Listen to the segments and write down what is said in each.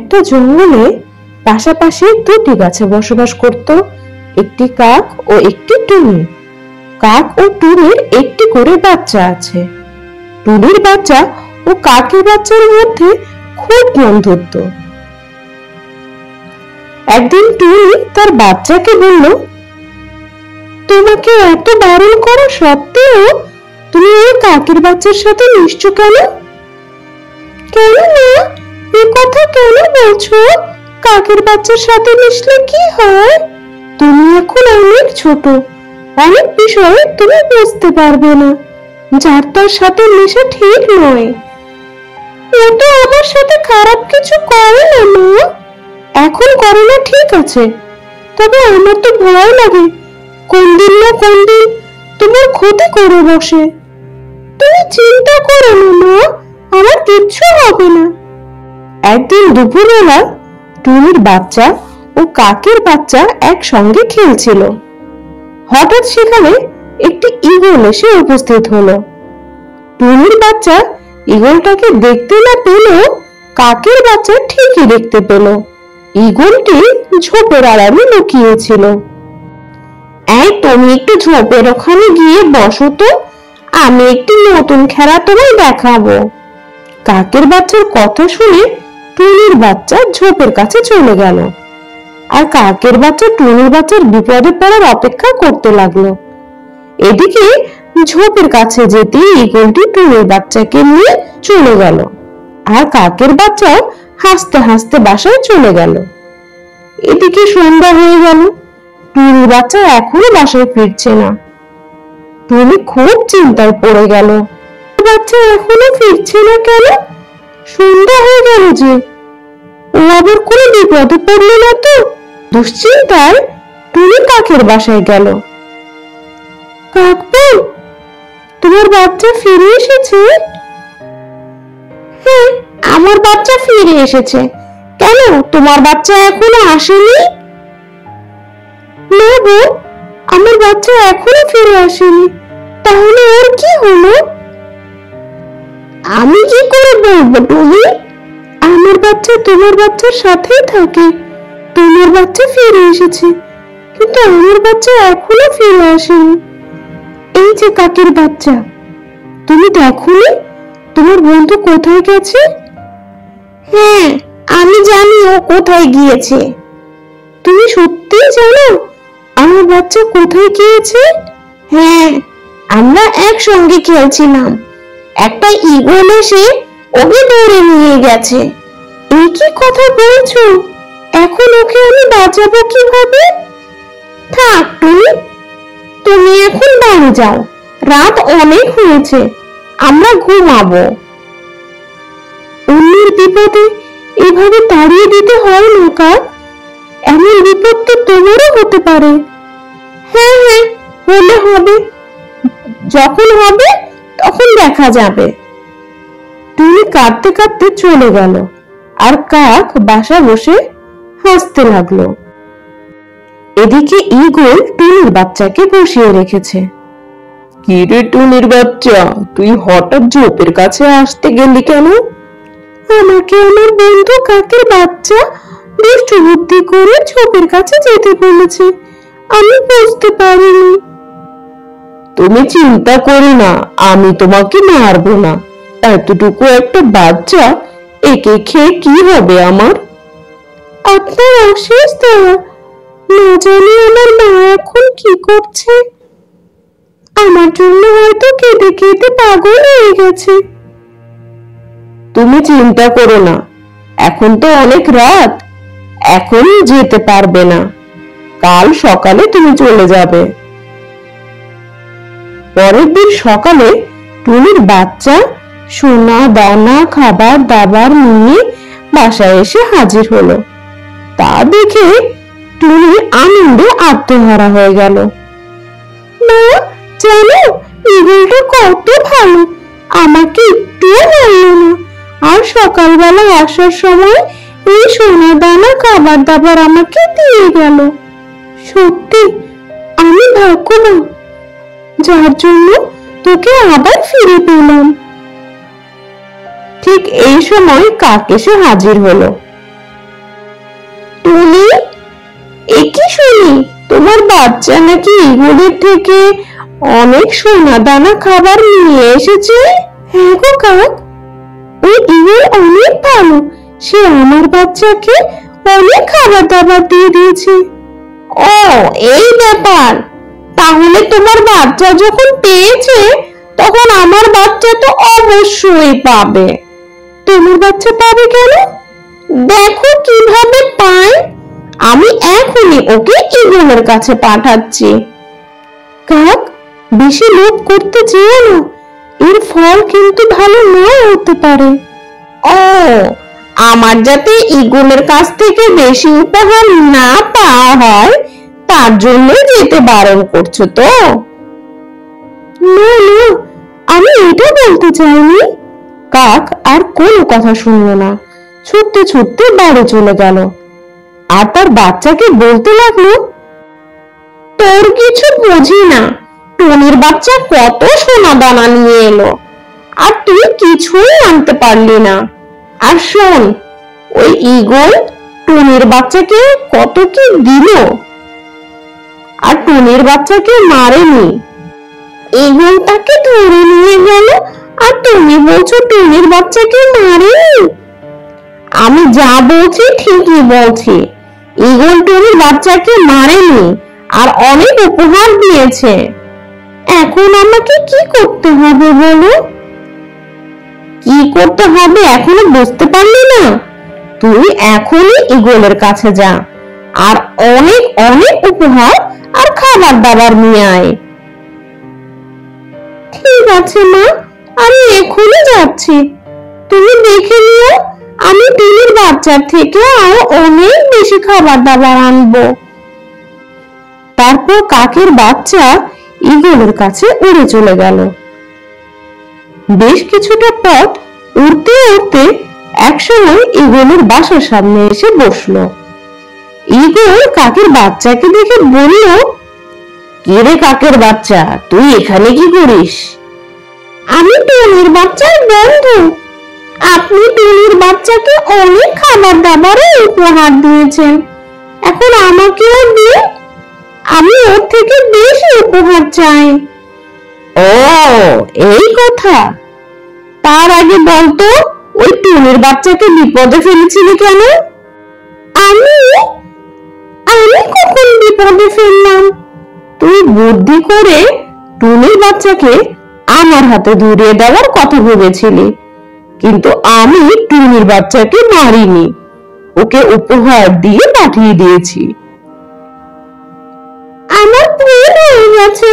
একটা জঙ্গলে পাশাপাশি দুটি গাছে বসবাস করত একটি কাক ও একটি টুনি। কাক ও টুনির একটি করে বাচ্চা আছে। টুনির বাচ্চা ও কাকের বাচ্চার মধ্যে খুব বন্ধুত্ব। একদিন টুনি তার বাচ্চাকে বলল, তোমাকে এত বারণ করা সত্ত্বেও তুমি ওই কাকের বাচ্চার সাথে মিশছো কেন? কেন না, এ কথা কেন বলছো? কাকের বাচ্চার সাথে মিশলে কি হয়? তুমি এখন অনেক ছোট, অনেক বিষয় তুমি বুঝতে পারবে না। যার তার সাথে মেশা ঠিক নয়। ও তো আমার সাথে খারাপ কিছু করে না মা। এখন করে না ঠিক আছে, তবে আমার তো ভয় লাগে কোন দিন না কোন দিন তোমার ক্ষতি করে বসে। তুমি চিন্তা করো না মা, আমার কিচ্ছু হবে না। একদিন দুপুরবেলা টুনির বাচ্চা ও কাকের বাচ্চা একসঙ্গে খেলছিল। হঠাৎ সেখানে একটি ঈগল এসে উপস্থিত হলো। টুনির বাচ্চা ঈগলটাকে দেখতে না পেলেও কাকের বাচ্চা ঠিকই দেখতে পেল। ঈগলটি ঝোপের আড়ালে লুকিয়েছিল। এই তুমি একটু ঝোপের ওখানে গিয়ে বসো তো, আমি একটি নতুন খেলা তোমায় দেখাবো। কাকের বাচ্চার কথা শুনে টুনির বাচ্চা ঝোপের কাছে চলে গেল। আর কাকের বাচ্চা টুনির বাচ্চার বিপদে পড়ার অপেক্ষা করতে লাগলো। এদিকে ঝোপের কাছে যেতে ঈগলটি টুনির বাচ্চাকে নিয়ে চলে গেল। আর কাকের বাচ্চাও হাসতে হাসতে বাসায় চলে গেল। এদিকে সন্ধ্যা হয়ে গেল, টুনির বাচ্চা এখনো বাসায় ফিরছে না। টুনি খুব চিন্তায় পড়ে গেল। বাচ্চা এখনো ফিরছে না কেন? সন্ধ্যা হয়ে গেল যে, ও আবার কোনো বিপদে পড়লো না তো? দুশ্চিন্তায় টুনি কাকের বাসায় গেল। কাকু, তোমার বাচ্চা ফিরে এসেছে? হ্যাঁ, আমার বাচ্চা ফিরে এসেছে। কেন, তোমার বাচ্চা এখনো আসেনি? না গো, আমার বাচ্চা এখনো ফিরে আসেনি। তাহলে ওর কি হলো? আমি কি করে বলবো টুনি? আমার বাচ্চা তোমার বাচ্চার সাথেই থাকে। তোমার বাচ্চা ফিরে এসেছে, কিন্তু আমার বাচ্চা এখনো ফিরে আসেনি। এই যে কাকের বাচ্চা, তুমি দেখোনি তোমার বন্ধু কোথায় গেছে? হ্যাঁ, আমি জানি ও কোথায় গিয়েছে। তুমি সত্যিই জানো আমার বাচ্চা কোথায় গিয়েছে? হ্যাঁ, আমরা একসঙ্গে খেলছিলাম, একটা ঈগল এসে ওকে ধরে নিয়ে গেছে। এই কি কথা বলছো? এখন ওকে আমি বাঁচাবো কিভাবে? থাক টুনি, তুমি এখন বাড়ি যাও, রাত অনেক হয়েছে, আমরা ঘুমাবো। অন্যের বিপদে এভাবে তাড়িয়ে দিতে হয় না কাক? এমন বিপদ তো তোমারও হতে পারে। হ্যাঁ হ্যাঁ, হলে হবে, যখন হবে তখন দেখা যাবে। টুনি কাঁদতে কাঁদতে চলে গেল, আর কাক বাসা বসে হাসতে লাগলো। এদিকে ঈগল টুনির বাচ্চাকে বসিয়ে রেখেছে। কি রে টুনির বাচ্চা, তুই হঠাৎ ঝোপের কাছে আসতে গেলি কেন? আমাকে আমার বন্ধু কাকের বাচ্চা দুষ্টু বুদ্ধি করে ঝোপের কাছে যেতে বলেছে, আমি বুঝতে পারিনি। তুমি চিন্তা করো না, আমি তোমাকে মারবো না। এতটুকু একটা বাচ্চা, একে খেয়ে কি হবে আমার? আপনার অশেষ দয়া, না জানি আমার মা এখন কি করছে। আমার জন্য হয়তো কেঁদে কেঁদে পাগল হয়ে গেছে। তুমি চিন্তা করো না, এখন তো অনেক রাত, এখন যেতে পারবে না, কাল সকালে তুমি চলে যাবে। পরের দিন সকালে টুনির বাচ্চা সোনা দানা খাবার দাবার নিয়ে বাসায় এসে হাজির হলো। তা দেখে টুনি আনন্দে আত্মহারা হয়ে গেল। মা, জানো ঈগলটা কত ভালো, আমাকে একটুও মারলো না, আর সকালবেলা আসার সময় এই সোনা দানা খাবার দাবার আমাকে দিয়ে গেল। সত্যি আমি ভাগ্যবান, যার জন্য তোকে আবার ফিরে পেলাম। ঠিক এই সময় কাক এসে হাজির হলো। বাচ্চা নাকি ইগলের থেকে অনেক সোনা দানা খাবার নিয়ে এসেছে। হ্যাঁ গো কাক, ওই ইগল অনেক ভালো, সে আমার বাচ্চাকে অনেক খাবার দাবার দিয়ে দিয়েছে। ও এই ব্যাপার, তাহলে তোমার বাচ্চা যখন পেয়েছে তখন আমার বাচ্চা তো অবশ্যই পাবে। তোমার বাচ্চা পাবে কেন? দেখো কিভাবে পায়, আমি এখনই ওকে ইগলের কাছে পাঠাচ্ছি। কাক, বেশি লোভ করতে চেও না, এর ফল কিন্তু ভালো নাও হতে পারে। ও, আমার যাতে ইগলের কাছ থেকে বেশি উপহার না পাওয়া হয় তার জন্য যেতে বারণ করছো তো? না না, আমি এটা বলতে চাইনি। কাক আর কোনো কথা শুনলো না, ছুটতে ছুটতে বাড়ি চলে গেল। আর তার বাচ্চাকে বলতে লাগলো, তোর কিছু বুঝি না, টুনির বাচ্চা কত সোনা দানা নিয়ে এলো আর তুই কিছুই আনতে পারলি না। আর শোন, ওই ঈগল টুনির বাচ্চাকে কত কি দিল, আর টুনির বাচ্চাকে মারেনি। ঈগল তাকে ধরে নিয়ে গেল আর তুমি বলছো টুনির বাচ্চাকে মারেনি। আমি যা বলছি ঠিকই বলছি, ঈগল টুনির বাচ্চাকে মারেনি আর অনেক উপহার দিয়েছে। এখন আমাকে কি করতে হবে বলো? কি করতে হবে এখনো বুঝতে পারলি না? তুই এখনই ঈগলের কাছে যা আর অনেক অনেক উপহার আর খাবার দাবার নিয়ে আয়। ঠিক আছে মা, আমি এখনই যাচ্ছি। তুমি দেখে নিও, আমি টুনির বাচ্চার থেকে আরো অনেক বেশি খাবার দাবার আনবো। তারপর কাকের বাচ্চা ঈগলের কাছে উড়ে চলে গেল। বেশ কিছুটা পথ উড়তে উড়তে একসময় ঈগলের বাসার সামনে এসে বসলো। ঈগল কাকের বাচ্চাকে দেখে বলল, কে রে কাকের বাচ্চা, তুই এখানে কি করিস? আমি টুনির বাচ্চার বন্ধু। আপনি টুনির বাচ্চাকে অনেক খাবার দাবারের উপহার দিয়েছেন, এখন আমাকেও দিন, আমি ওর থেকে বেশি উপহার চাই। ও এই কথা, তার আগে বলতো ওই টুনির বাচ্চাকে বিপদে ফেলেছিলি কেন? আমি আমি কখন বিপদে ফেললাম? তুই বুদ্ধি করে টুনির বাচ্চাকে আমার হাতে ধরিয়ে দেওয়ার কথা ভেবেছিলি, কিন্তু আমি টুনির বাচ্চাকে মারিনি, ওকে উপহার দিয়ে পাঠিয়ে দিয়েছি। আমার ভুল হয়ে গেছে,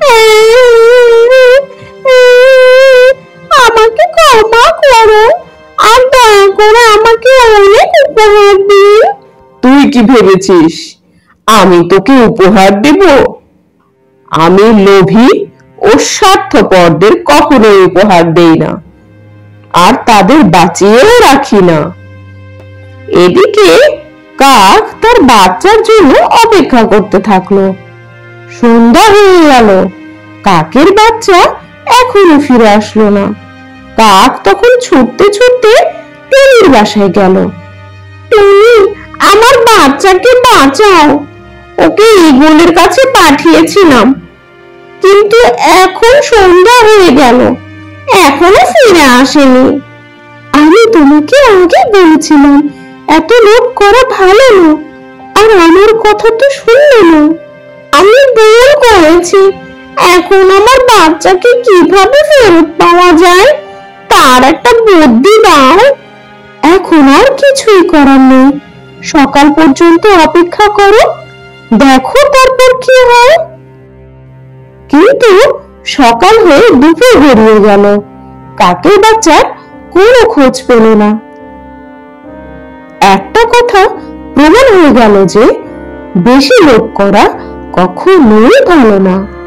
আমাকে ক্ষমা করো আর দয়া করে আমাকে অনেক উপহার দিন। তুই কি ভেবেছিস আমি তোকে উপহার দেব? আমি লোভী ও স্বার্থপরদের কখনোই উপহার দেই না, আর তাদের বাঁচিয়েও রাখি না। এদিকে কাক তার বাচ্চার জন্য অপেক্ষা করতে থাকলো। সন্ধ্যা হয়ে গেল, কাকের বাচ্চা এখনো ফিরে আসলো না। কাক তখন ছুটতে ছুটতে টুনির বাসায় গেল। টুনি, আমার বাচ্চাকে বাঁচাও, ওকে ঈগলের কাছে পাঠিয়েছিলাম, কিন্তু এখন সন্ধ্যা হয়ে গেল, এখনো ফিরে আসেনি। আমি তোমাকে আগে বলেছিলাম এত লোভ করা ভালো না, আর আমার কথা তো শুনলে না। আমি ভুল করেছি, এখন আমার বাচ্চাকে কিভাবে ফেরত পাওয়া যায় তার একটা বুদ্ধি দাও। এখন আর কিছুই করার নেই, সকাল পর্যন্ত অপেক্ষা করো, দেখো তারপর কি হয়। কিন্তু সকাল হয়ে দুপুর গড়িয়ে গেল, কাকের বাচ্চার কোনো খোঁজ পেল না। একটা কথা প্রমাণ হয়ে গেল যে বেশি লোভ করা কখনোই ভালো না।